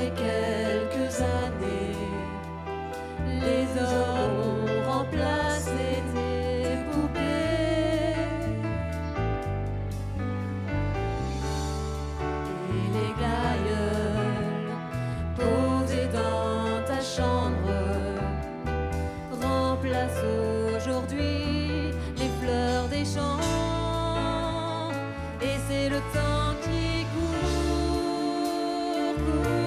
après quelques années, les hommes ont remplacé tes poupées. Et les glaïeuls posés dans ta chambre remplacent aujourd'hui les fleurs des champs. Et c'est le temps qui court,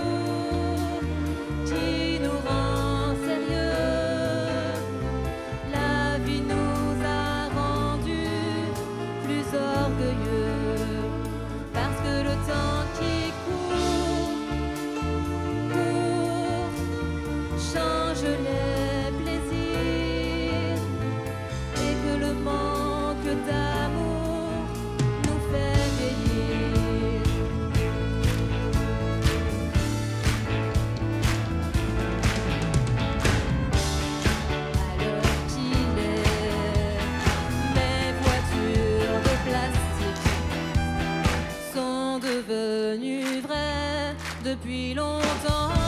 qui nous rend sérieux. La vie nous a rendus plus orgueilleux, parce que le temps qui court change les plaisirs, et que le manque d'amour nous fait vieillir. Alors qu'il est, mes voitures de plastique sont devenues vraies depuis longtemps.